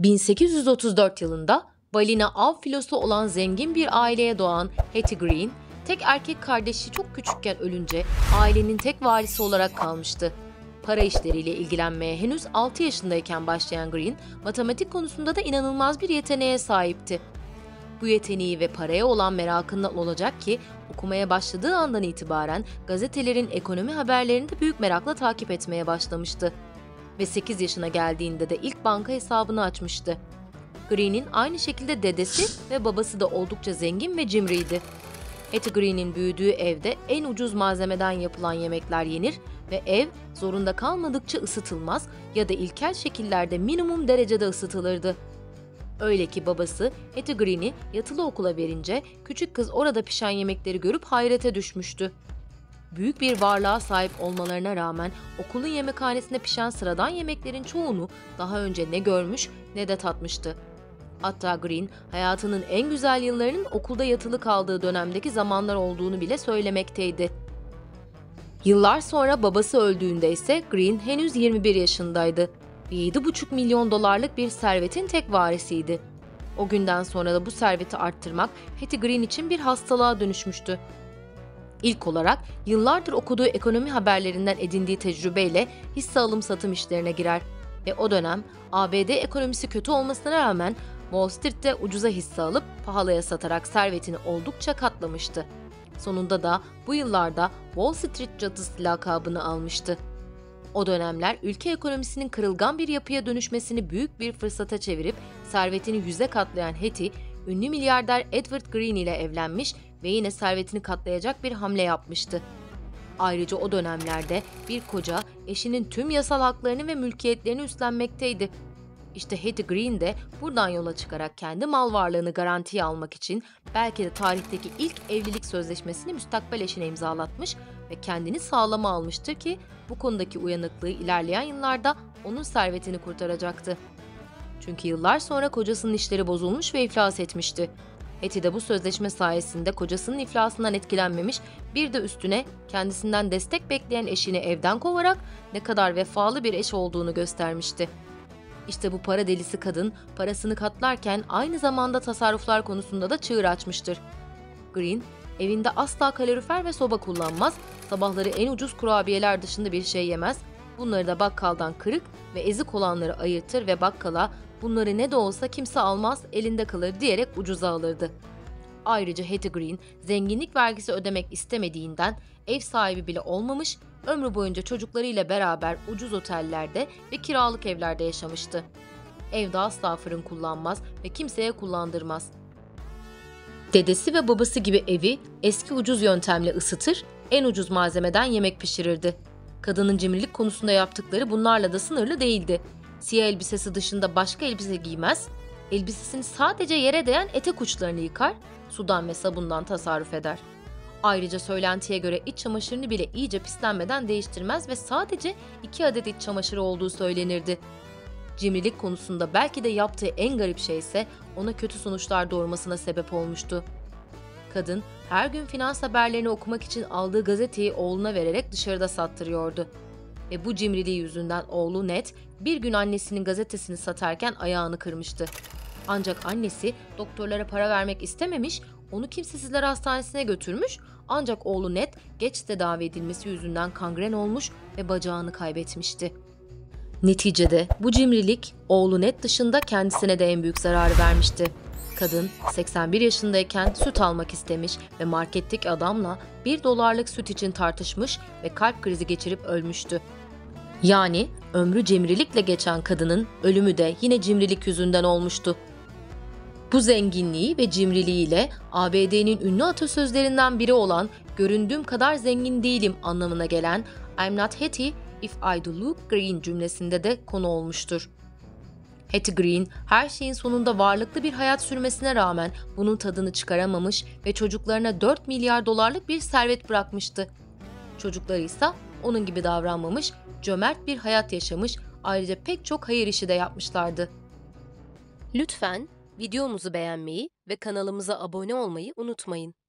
1834 yılında balina av filosu olan zengin bir aileye doğan Hetty Green, tek erkek kardeşi çok küçükken ölünce ailenin tek varisi olarak kalmıştı. Para işleriyle ilgilenmeye henüz 6 yaşındayken başlayan Green, matematik konusunda da inanılmaz bir yeteneğe sahipti. Bu yeteneği ve paraya olan merakından olacak ki okumaya başladığı andan itibaren gazetelerin ekonomi haberlerini de büyük merakla takip etmeye başlamıştı. Ve 8 yaşına geldiğinde de ilk banka hesabını açmıştı. Green'in aynı şekilde dedesi ve babası da oldukça zengin ve cimriydi. Hetty Green'in büyüdüğü evde en ucuz malzemeden yapılan yemekler yenir ve ev zorunda kalmadıkça ısıtılmaz ya da ilkel şekillerde minimum derecede ısıtılırdı. Öyle ki babası Hetty Green'i yatılı okula verince küçük kız orada pişen yemekleri görüp hayrete düşmüştü. Büyük bir varlığa sahip olmalarına rağmen okulun yemekhanesinde pişen sıradan yemeklerin çoğunu daha önce ne görmüş ne de tatmıştı. Hatta Green, hayatının en güzel yıllarının okulda yatılı kaldığı dönemdeki zamanlar olduğunu bile söylemekteydi. Yıllar sonra babası öldüğünde ise Green henüz 21 yaşındaydı ve 7,5 milyon dolarlık bir servetin tek varisiydi. O günden sonra da bu serveti arttırmak Hetty Green için bir hastalığa dönüşmüştü. İlk olarak yıllardır okuduğu ekonomi haberlerinden edindiği tecrübeyle hisse alım satım işlerine girer ve o dönem ABD ekonomisi kötü olmasına rağmen Wall Street'te ucuza hisse alıp pahalıya satarak servetini oldukça katlamıştı. Sonunda da bu yıllarda Wall Street cadısı lakabını almıştı. O dönemler ülke ekonomisinin kırılgan bir yapıya dönüşmesini büyük bir fırsata çevirip servetini 100'e katlayan Hetty, ünlü milyarder Edward Green ile evlenmiş ve yine servetini katlayacak bir hamle yapmıştı. Ayrıca o dönemlerde bir koca eşinin tüm yasal haklarını ve mülkiyetlerini üstlenmekteydi. İşte Hetty Green de buradan yola çıkarak kendi mal varlığını garantiye almak için belki de tarihteki ilk evlilik sözleşmesini müstakbel eşine imzalatmış ve kendini sağlama almıştır ki bu konudaki uyanıklığı ilerleyen yıllarda onun servetini kurtaracaktı. Çünkü yıllar sonra kocasının işleri bozulmuş ve iflas etmişti. Hetty de bu sözleşme sayesinde kocasının iflasından etkilenmemiş, bir de üstüne kendisinden destek bekleyen eşini evden kovarak ne kadar vefalı bir eş olduğunu göstermişti. İşte bu para delisi kadın parasını katlarken aynı zamanda tasarruflar konusunda da çığır açmıştır. Green, evinde asla kalorifer ve soba kullanmaz, sabahları en ucuz kurabiyeler dışında bir şey yemez, bunları da bakkaldan kırık ve ezik olanları ayırtır ve bakkala bunları ne de olsa kimse almaz, elinde kalır diyerek ucuza alırdı. Ayrıca Hetty Green, zenginlik vergisi ödemek istemediğinden ev sahibi bile olmamış, ömrü boyunca çocuklarıyla beraber ucuz otellerde ve kiralık evlerde yaşamıştı. Evde asla fırın kullanmaz ve kimseye kullandırmaz. Dedesi ve babası gibi evi eski ucuz yöntemle ısıtır, en ucuz malzemeden yemek pişirirdi. Kadının cimrilik konusunda yaptıkları bunlarla da sınırlı değildi. Siyah elbisesi dışında başka elbise giymez, elbisesini sadece yere değen etek uçlarını yıkar, sudan ve sabundan tasarruf eder. Ayrıca söylentiye göre iç çamaşırını bile iyice pislenmeden değiştirmez ve sadece 2 adet iç çamaşırı olduğu söylenirdi. Cimrilik konusunda belki de yaptığı en garip şey ise ona kötü sonuçlar doğurmasına sebep olmuştu. Kadın her gün finans haberlerini okumak için aldığı gazeteyi oğluna vererek dışarıda sattırıyordu. Ve bu cimriliği yüzünden oğlu Ned bir gün annesinin gazetesini satarken ayağını kırmıştı. Ancak annesi doktorlara para vermek istememiş, onu kimsesizler hastanesine götürmüş, ancak oğlu Ned geç tedavi edilmesi yüzünden kangren olmuş ve bacağını kaybetmişti. Neticede bu cimrilik oğlu Ned dışında kendisine de en büyük zararı vermişti. Kadın 81 yaşındayken süt almak istemiş ve marketteki adamla $1 süt için tartışmış ve kalp krizi geçirip ölmüştü. Yani ömrü cimrilikle geçen kadının ölümü de yine cimrilik yüzünden olmuştu. Bu zenginliği ve cimriliğiyle ABD'nin ünlü atasözlerinden biri olan "göründüğüm kadar zengin değilim" anlamına gelen "I'm not Hetty if I do look green" cümlesinde de konu olmuştur. Hetty Green her şeyin sonunda varlıklı bir hayat sürmesine rağmen bunun tadını çıkaramamış ve çocuklarına 4 milyar dolarlık bir servet bırakmıştı. Çocukları ise onun gibi davranmamış, cömert bir hayat yaşamış, ayrıca pek çok hayır işi de yapmışlardı. Lütfen videomuzu beğenmeyi ve kanalımıza abone olmayı unutmayın.